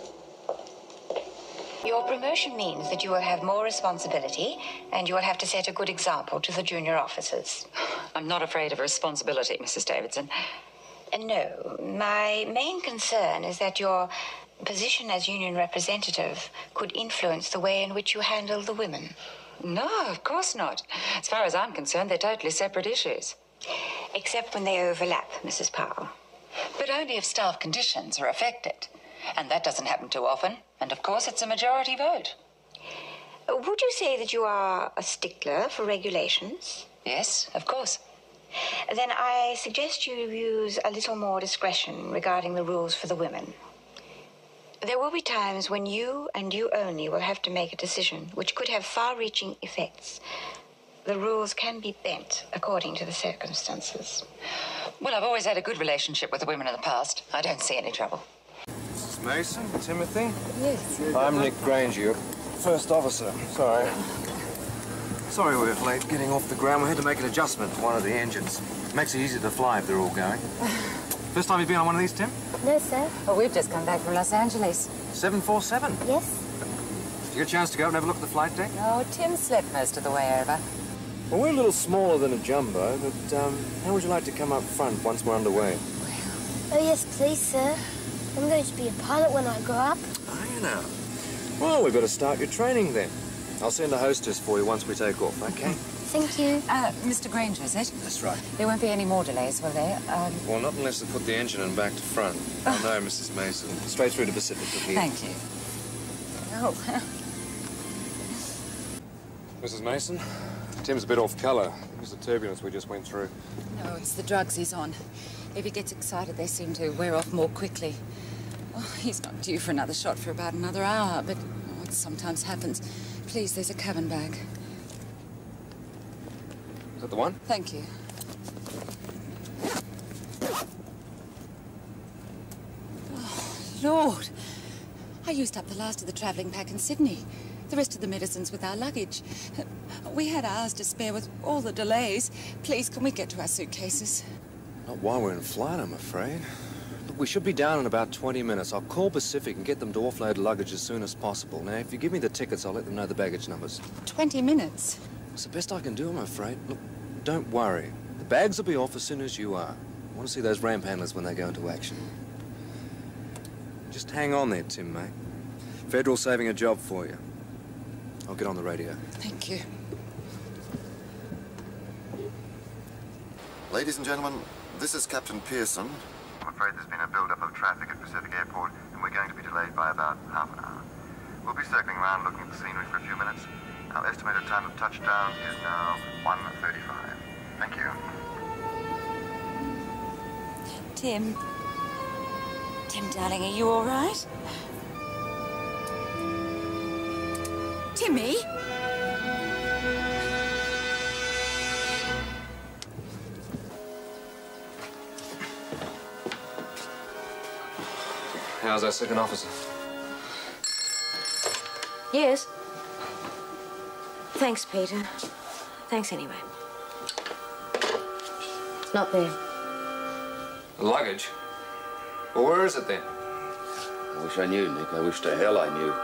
Your promotion means that you will have more responsibility and you will have to set a good example to the junior officers. I'm not afraid of responsibility, Missus Davidson. Uh, no, my main concern is that your position as union representative could influence the way in which you handle the women. No, of course not. As far as I'm concerned, they're totally separate issues. Except when they overlap, Missus Powell. But only if staff conditions are affected. And that doesn't happen too often. And of course, it's a majority vote. Would you say that you are a stickler for regulations? Yes, of course. Then I suggest you use a little more discretion regarding the rules for the women. There will be times when you and you only will have to make a decision which could have far-reaching effects. The rules can be bent according to the circumstances. Well, I've always had a good relationship with the women in the past. I don't see any trouble. Missus Mason, Timothy? Yes. I'm Nick Granger, first officer. Sorry. Sorry we were late getting off the ground. We had to make an adjustment to one of the engines. Makes it easier to fly if they're all going. First time you've been on one of these, Tim? No, sir. Well, we've just come back from Los Angeles. seven forty-seven? Yes. Did you get a chance to go and have a look at the flight deck? Oh, Tim slept most of the way over. Well, we're a little smaller than a jumbo, but um, how would you like to come up front once we're underway? Oh, yes, please, sir. I'm going to be a pilot when I grow up. Oh, you know. Well, we've got to start your training then. I'll send a hostess for you once we take off, okay? Thank you. Uh, Mister Granger, is it? That's right. There won't be any more delays, will there? Um... Well, not unless they put the engine in back to front. Oh, no, Missus Mason. Straight through to Pacific from here. Thank you. Oh. Missus Mason, Tim's a bit off colour. It was the turbulence we just went through. No, it's the drugs he's on. If he gets excited, they seem to wear off more quickly. Oh, he's not due for another shot for about another hour, but oh, it sometimes happens. Please, there's a cabin bag. Is that the one? Thank you. Oh, Lord. I used up the last of the travelling pack in Sydney. The rest of the medicines with our luggage. We had hours to spare with all the delays. Please, can we get to our suitcases? Not while we're in flight, I'm afraid. Look, we should be down in about twenty minutes. I'll call Pacific and get them to offload luggage as soon as possible. Now, if you give me the tickets, I'll let them know the baggage numbers. Twenty minutes? It's the best I can do, I'm afraid. Look, don't worry. The bags will be off as soon as you are. I want to see those ramp handlers when they go into action. Just hang on there, Tim, mate. Federal saving a job for you. I'll get on the radio. Thank you. Ladies and gentlemen, this is Captain Pearson. I'm afraid there's been a build-up of traffic at Pacific Airport, and we're going to be delayed by about half an hour. We'll be circling around looking at the scenery for a few minutes. Our estimated time of touchdown is now one thirty-five. Thank you. Tim. Tim, darling, are you all right? Timmy! How's our second officer? Yes. Thanks, Peter. Thanks anyway. It's not there. The luggage? Well, where is it then? I wish I knew, Nick. I wish to hell I knew.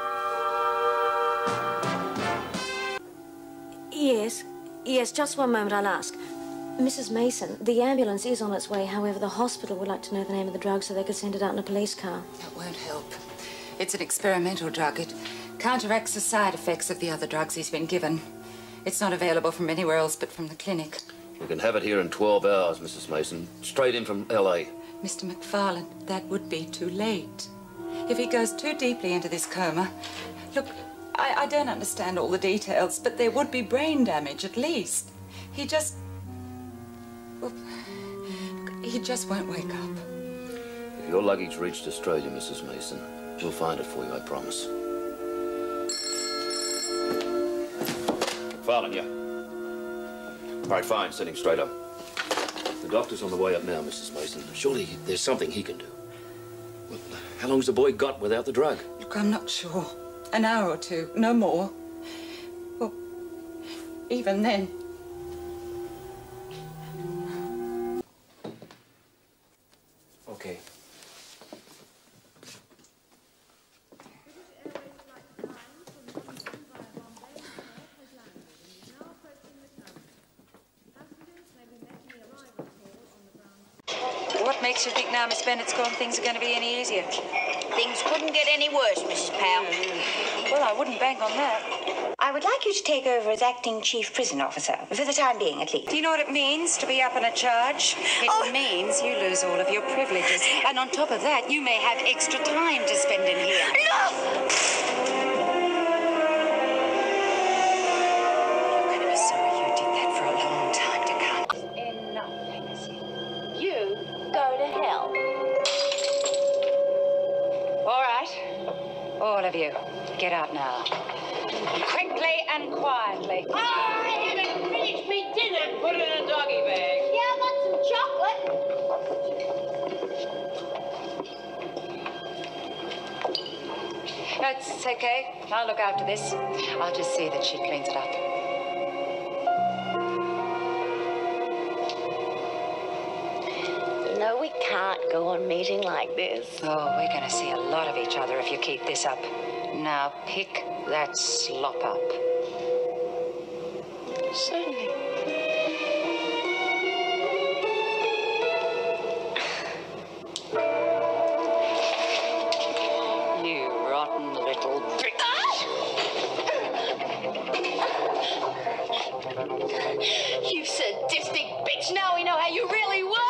Yes. Yes, just one moment, I'll ask. Missus Mason, the ambulance is on its way. However, the hospital would like to know the name of the drug so they could send it out in a police car. That won't help. It's an experimental drug. It counteracts the side effects of the other drugs he's been given. It's not available from anywhere else but from the clinic. We can have it here in twelve hours, Missus Mason. Straight in from L A. Mister McFarlane, that would be too late. If he goes too deeply into this coma... Look, I, I don't understand all the details, but there would be brain damage at least. He just... Well, he just won't wake up. If your luggage reached Australia, Missus Mason, we'll find it for you, I promise. McFarlane, yeah. All right, fine, sitting straight up. The doctor's on the way up now, Missus Mason. Surely there's something he can do. Well, how long's the boy got without the drug? Look, I'm not sure. An hour or two, no more. Well, even then... Okay. What makes you think now, Miss Bennett's gone, things are going to be any easier? Things couldn't get any worse, Missus Powell. Well, I wouldn't bank on that. I would like you to take over as acting chief prison officer, for the time being, at least. Do you know what it means to be up in a charge? It oh. means you lose all of your privileges. And on top of that, you may have extra time to spend in here. No! You're going to be sorry you did that for a long time to come. Enough, Legacy. You go to hell. All right. All of you, get out now. Quickly and quietly. I haven't finished me dinner. Put it in a doggy bag. Yeah, I want some chocolate. That's okay. I'll look after this. I'll just see that she cleans it up. No, we can't go on meeting like this. Oh, we're going to see a lot of each other if you keep this up. Now pick that slop up. Certainly. You rotten little bitch. You sadistic bitch. Now we know how you really were.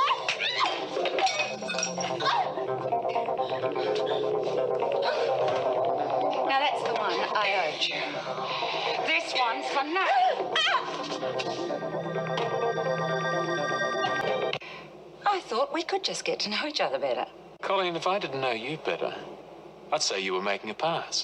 Now that's the one I owed you. This one's for now. I thought we could just get to know each other better. Colleen, if I didn't know you better, I'd say you were making a pass.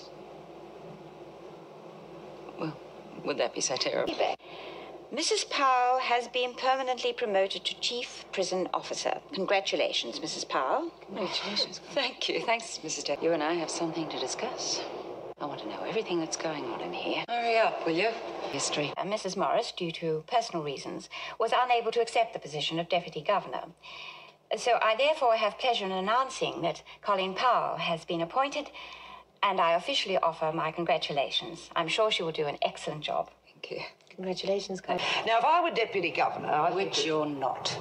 Well, would that be so terrible? Missus Powell has been permanently promoted to Chief Prison Officer. Congratulations, Missus Powell. Congratulations. Thank you. Thanks, Missus Deck. You and I have something to discuss. I want to know everything that's going on in here. Hurry up, will you? History. Uh, Missus Morris, due to personal reasons, was unable to accept the position of Deputy Governor. So I therefore have pleasure in announcing that Colleen Powell has been appointed, and I officially offer my congratulations. I'm sure she will do an excellent job. Thank you. Congratulations, Colleen. Now, if I were Deputy Governor, I Which think... you're not.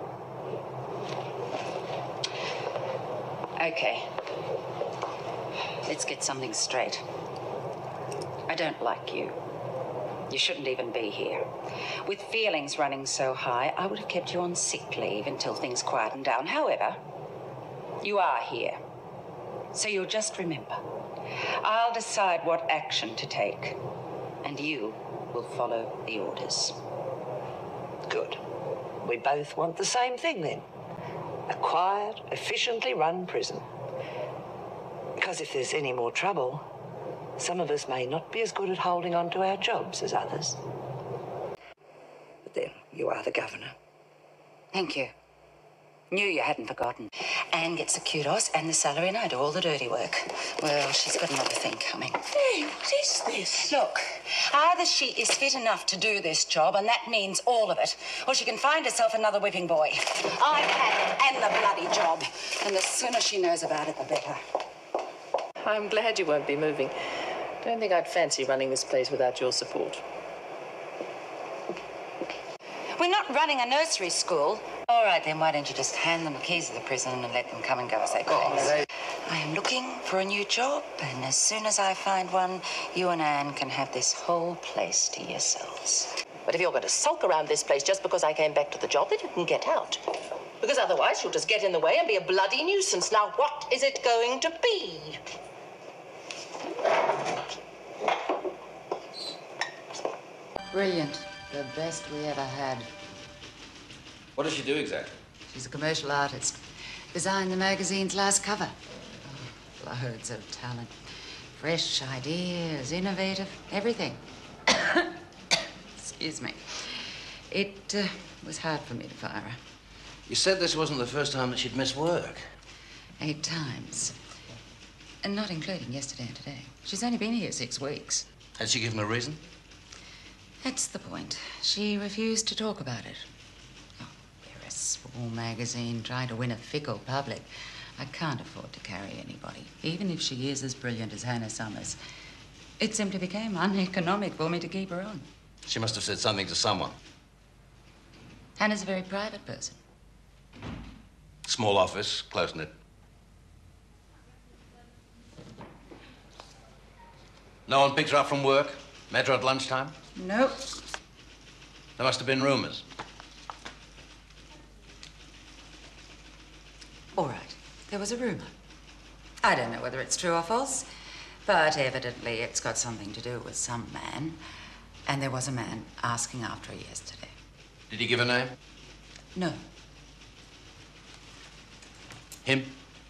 Okay. Let's get something straight. I don't like you. You shouldn't even be here. With feelings running so high, I would have kept you on sick leave until things quietened down. However, you are here. So you'll just remember, I'll decide what action to take, and you will follow the orders. Good. We both want the same thing, then. A quiet, efficiently run prison. Because if there's any more trouble, Some of us may not be as good at holding on to our jobs as others. But then, you are the governor. Thank you. Knew you hadn't forgotten. Anne gets the kudos and the salary and I do all the dirty work. Well, she's got another thing coming. Hey, what is this? Look, either she is fit enough to do this job, and that means all of it, or she can find herself another whipping boy. I've had it and the bloody job, and the sooner she knows about it, the better. I'm glad you won't be moving. Don't think I'd fancy running this place without your support. We're not running a nursery school. All right, then, why don't you just hand them the keys of the prison and let them come and go as they please? Oh, I am looking for a new job, and as soon as I find one, you and Anne can have this whole place to yourselves. But if you're going to sulk around this place just because I came back to the job, then you can get out. Because otherwise you'll just get in the way and be a bloody nuisance. Now, what is it going to be? Brilliant. The best we ever had. What does she do exactly? She's a commercial artist. Designed the magazine's last cover. Oh, loads of talent. Fresh ideas, innovative, everything. Excuse me. It uh, was hard for me to fire her. You said this wasn't the first time that she'd missed work. Eight times. And not including yesterday and today. She's only been here six weeks. Had she given a reason? That's the point. She refused to talk about it. Oh, we're a small magazine trying to win a fickle public. I can't afford to carry anybody, even if she is as brilliant as Hannah Summers. It simply became uneconomic for me to keep her on. She must have said something to someone. Hannah's a very private person. Small office, close-knit. No one picked her up from work? Met her at lunchtime? Nope. There must have been rumors. All right. There was a rumor. I don't know whether it's true or false, but evidently it's got something to do with some man. And there was a man asking after her yesterday. Did he give a name? No. Him?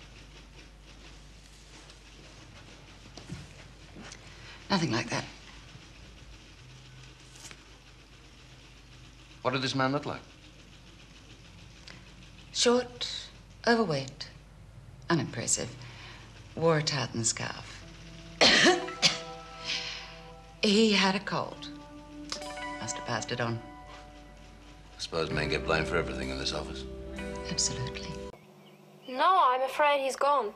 Nothing like that. What did this man look like? Short, overweight, unimpressive. Wore a tartan scarf. He had a cold. Must have passed it on. I suppose men get blamed for everything in this office. Absolutely. No, I'm afraid he's gone.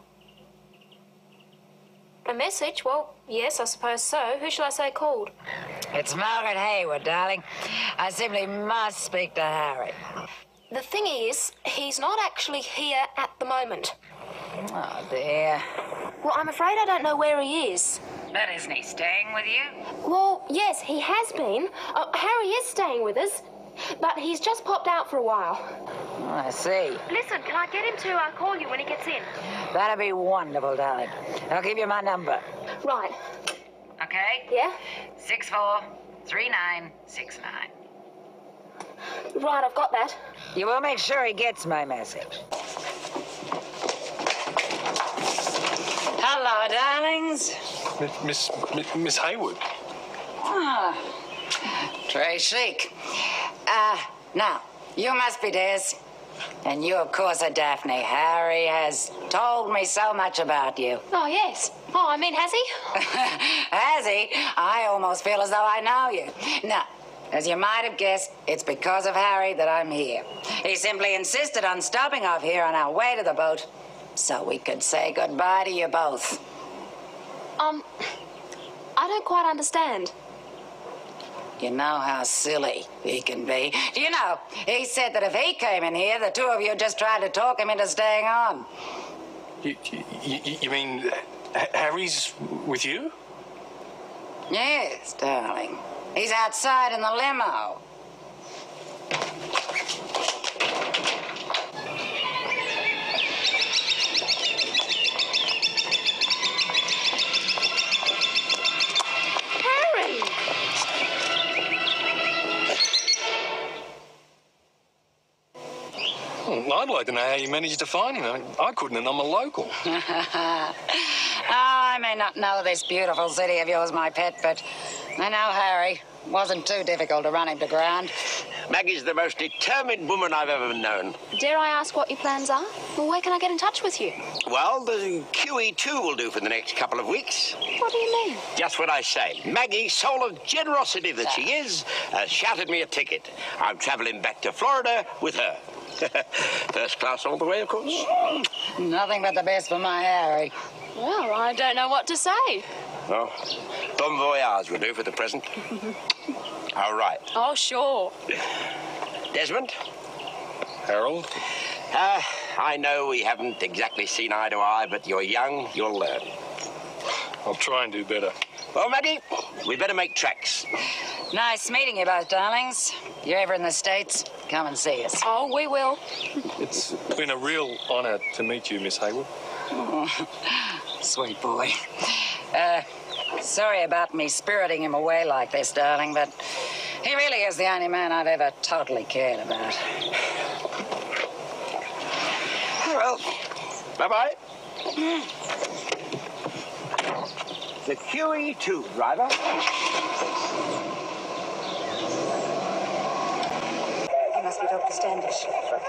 A message? Well, yes, I suppose so. Who shall I say called? It's Margaret Hayward, darling. I simply must speak to Harry. The thing is, he's not actually here at the moment. Oh, dear. Well, I'm afraid I don't know where he is. But isn't he staying with you? Well, yes, he has been. Uh, Harry is staying with us, but he's just popped out for a while. Oh, I see. Listen, can I get him to uh, call you when he gets in? That'd be wonderful, darling. I'll give you my number. Right. Okay? Yeah? Six four three nine six nine. Right, I've got that. You will make sure he gets my message. Hello, darlings. Miss, Miss, Miss Hayward. Ah, très chic. Uh, now, you must be Des. And you, of course, are Daphne. Harry has told me so much about you. Oh, yes. Oh, I mean, has he? Has he? I almost feel as though I know you. Now, as you might have guessed, it's because of Harry that I'm here. He simply insisted on stopping off here on our way to the boat so we could say goodbye to you both. Um, I don't quite understand. You know how silly he can be. Do you know, he said that if he came in here, the two of you just tried to talk him into staying on. You, you, you mean Harry's with you? Yes, darling. He's outside in the limo. I'd like to know how you managed to find him. I, I couldn't, and I'm a local. I may not know this beautiful city of yours, my pet, but I know Harry. Wasn't too difficult to run him to ground. Maggie's the most determined woman I've ever known. Dare I ask what your plans are? Well, where can I get in touch with you? Well, the Q E two will do for the next couple of weeks. What do you mean? Just what I say. Maggie, soul of generosity that she is, has shouted me a ticket. I'm travelling back to Florida with her. First class all the way, of course. Nothing but the best for my Harry. Well, I don't know what to say. Well, bon voyage will do for the present. All right. Oh, sure. Desmond? Harold? Uh, I know we haven't exactly seen eye to eye, but you're young, you'll learn. I'll try and do better. Well, Maggie, we better make tracks. Nice meeting you both, darlings. If you're ever in the States, come and see us. Oh, we will. It's been a real honour to meet you, Miss Hayward. Oh, sweet boy. Uh, sorry about me spiriting him away like this, darling, but he really is the only man I've ever totally cared about. Well, bye-bye. The Q E two, driver. You must be Doctor Standish.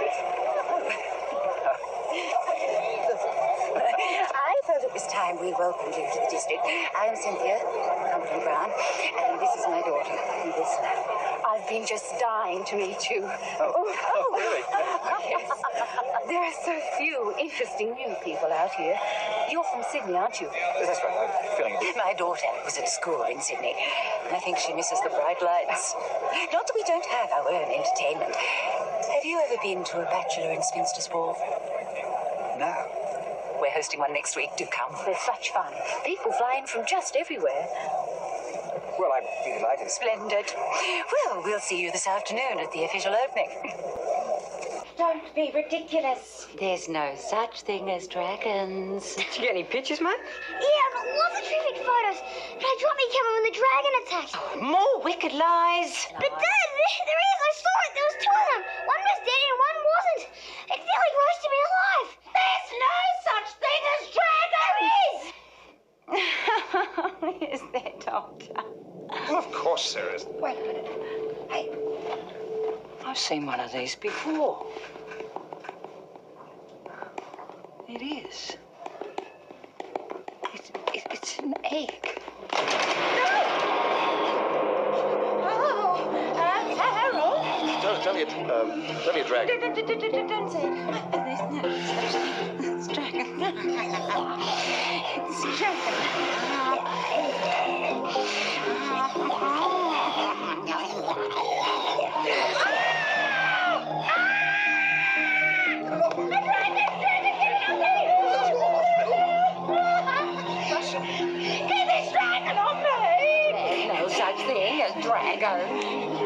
I felt it was time we welcomed you to the district. I am Cynthia, Compton Brown, and this is my daughter, Bursill. I've been just dying to meet you. Oh, oh really? Yes. There are so few interesting new people out here. You're from Sydney, aren't you? Yes, that's right. I'm feeling a bit... My daughter was at school in Sydney. I think she misses the bright lights. Not that we don't have our own entertainment. Have you ever been to a bachelor in Spinster's Ball? No. We're hosting one next week. Do come. They're such fun. People fly in from just everywhere. Well, I'd be delighted. Splendid. Well, we'll see you this afternoon at the official opening. Don't be ridiculous. There's no such thing as dragons. Did you get any pictures, mate? Yeah, I've got lots of terrific photos. But I dropped me camera when the dragon attacked. Oh, more wicked lies. But Dad, there, there is. I saw it. There was two of them. One was dead and one wasn't. It nearly roasted me alive. There's no such thing as dragon. Is there, Doctor? Well, of course there is. Wait a minute. Hey, I've seen one of these before. It is. It's, it, it's an egg. Oh, uh, Harold. Don't tell me it's, um, tell me a dragon. Don't, don't, don't, don't say it. There's no such thing. It's dragon. It's Get this dragon on me! There's no such thing as dragon.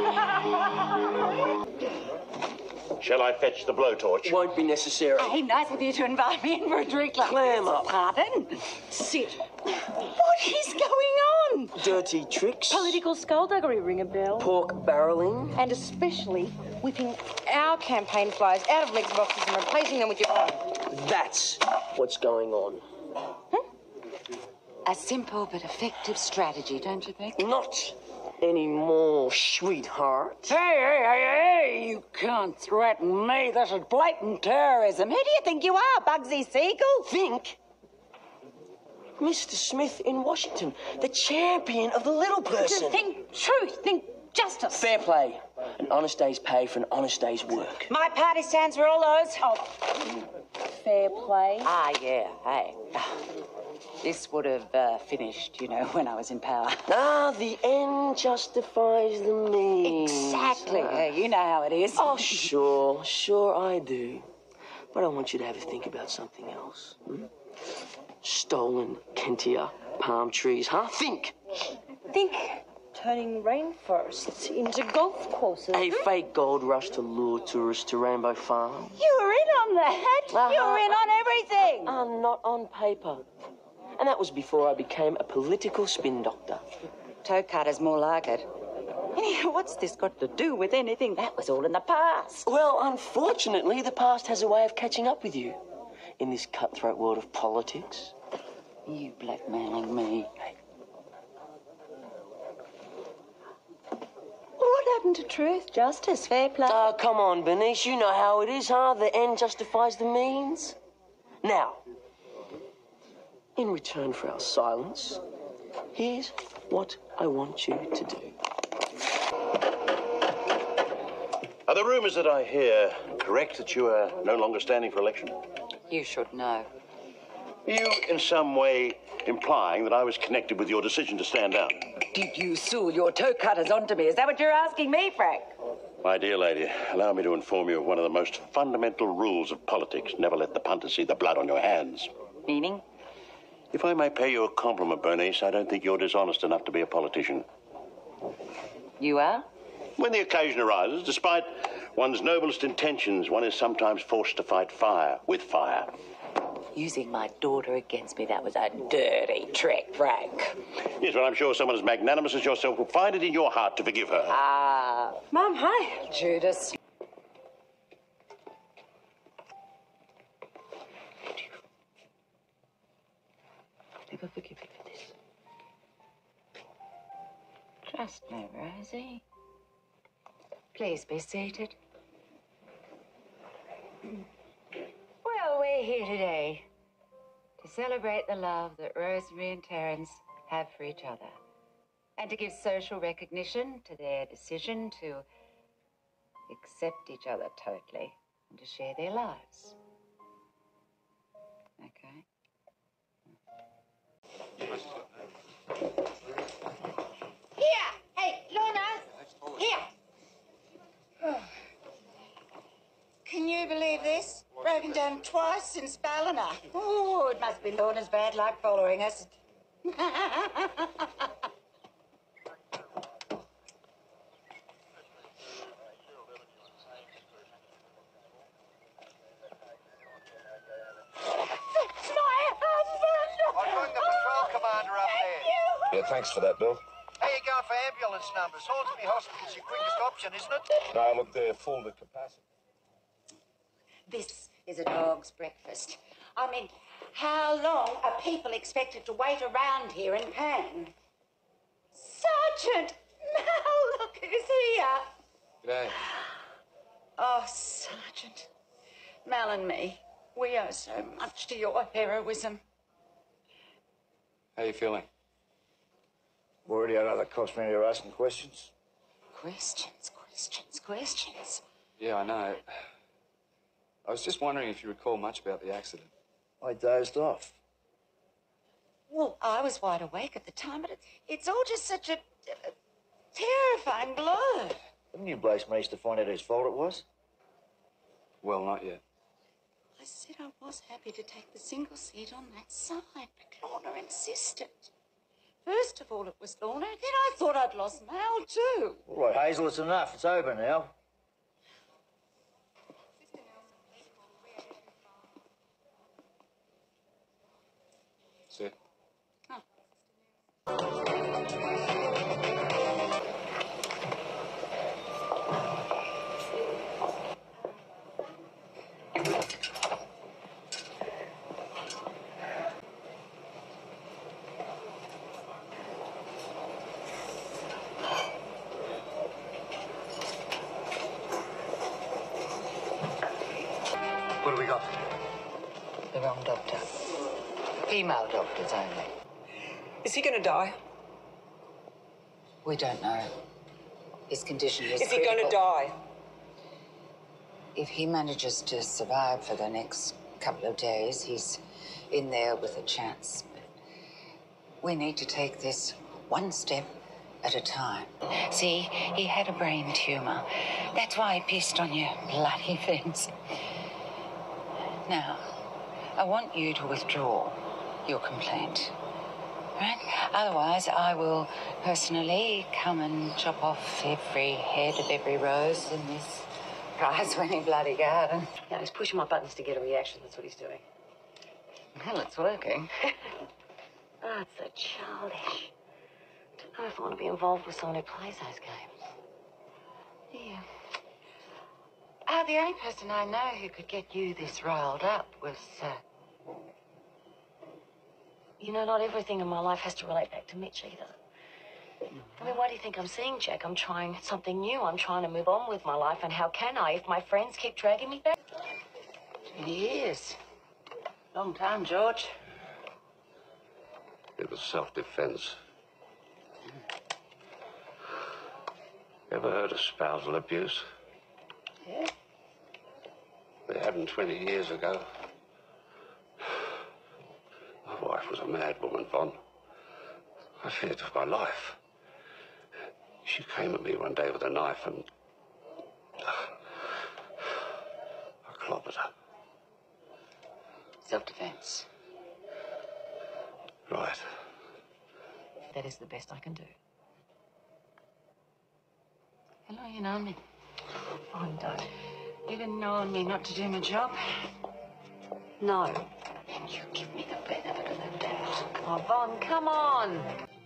Shall I fetch the blowtorch? Won't be necessary. Hey, nice of you to invite me in for a drink like Clam this. up. Pardon? Sit. What is going on? Dirty tricks. Political skullduggery, ring a bell. Pork barreling. And especially whipping our campaign flyers out of leg boxes and replacing them with your own. That's what's going on. A simple but effective strategy, don't you think? Not anymore, sweetheart. Hey, hey, hey, hey! You can't threaten me. This is blatant terrorism. Who do you think you are, Bugsy Siegel? Think? Mister Smith in Washington, the champion of the little person. Think truth, think justice. Fair play. An honest day's pay for an honest day's work. My party stands for all those. Oh, fair play. Ah, yeah, hey. This would have uh, finished, you know, when I was in power. Ah, the end justifies the means. Exactly. Uh, you know how it is. Oh, sure, sure I do. But I want you to have a think about something else. Hmm? Stolen Kentia palm trees, huh? Think! Think turning rainforests into golf courses. A fake gold rush to lure tourists to Rainbow Farm. You were in on that. Uh-huh. You were in on everything. Uh, not on paper. And that was before I became a political spin doctor. Toe cutter's more like it. What's this got to do with anything? That was all in the past. Well, unfortunately, the past has a way of catching up with you in this cutthroat world of politics. You blackmailing me. What happened to truth, justice, fair play? Oh, come on, Bernice. You know how it is, huh? The end justifies the means. Now, in return for our silence, here's what I want you to do. Are the rumours that I hear correct that you are no longer standing for election? You should know. Are you in some way implying that I was connected with your decision to stand down? Did you sue your toe cutters onto me? Is that what you're asking me, Frank? My dear lady, allow me to inform you of one of the most fundamental rules of politics. Never let the punter see the blood on your hands. Meaning? If I may pay you a compliment, Bernice, I don't think you're dishonest enough to be a politician. You are? When the occasion arises, despite one's noblest intentions, one is sometimes forced to fight fire with fire. Using my daughter against me, that was a dirty trick, Frank. Yes, well, I'm sure someone as magnanimous as yourself will find it in your heart to forgive her. Ah. Mum, hi. Judas. Never forgive you for this. Trust me, Rosie. Please be seated. Well, we're here today to celebrate the love that Rosemary and Terence have for each other and to give social recognition to their decision to accept each other totally and to share their lives. Okay? Here! Hey, Lorna! Here! Oh. Can you believe this? Broken down twice since Ballina. Oh, it must be Lorna's bad luck following us. Yeah, thanks for that, Bill. How you going for ambulance numbers? Hornsby Hospital's your quickest option, isn't it? No, look, they're full to capacity. This is a dog's breakfast. I mean, how long are people expected to wait around here in pain? Sergeant! Now look who's here. G'day. Oh, Sergeant. Mal and me, we owe so much to your heroism. How you feeling? Worried out other cops when you're asking questions? Questions, questions, questions. Yeah, I know. I was just wondering if you recall much about the accident. I dozed off. Well, I was wide awake at the time, but it, it's all just such a, a terrifying blur. Haven't you blokes managed to find out whose fault it was? Well, not yet. I said I was happy to take the single seat on that side, but Lorna insisted. First of all, it was Lorna, then I thought I'd lost Mal, too. All right, Hazel, it's enough. It's over now. Sit. What do we got? The wrong doctor. Female doctors only. Is he going to die? We don't know. His condition is Is he going to die? If he manages to survive for the next couple of days, he's in there with a chance. But we need to take this one step at a time. See, he had a brain tumour. That's why he pissed on your bloody things. Now, I want you to withdraw your complaint, right? Otherwise, I will personally come and chop off every head of every rose in this prize-winning bloody garden. Yeah, he's pushing my buttons to get a reaction. That's what he's doing. Well, it's working. Oh, it's so childish. I don't know if I want to be involved with someone who plays those games. Yeah. Uh, the only person I know who could get you this riled up was, uh, You know, not everything in my life has to relate back to Mitch either. I mean, why do you think I'm seeing Jack? I'm trying something new. I'm trying to move on with my life, and how can I if my friends keep dragging me back? Twenty years. Long time, George. It was self-defense. Ever heard of spousal abuse? Yeah? They hadn't twenty years ago. My wife was a mad woman, Von. I feared for my life. She came at me one day with a knife and I clobbered her. Self-defense. Right. That is the best I can do. Hello, you know me. Oh, don't. You've been knowing me not to do my job? No. You give me the benefit of the doubt. Oh, Von, come on.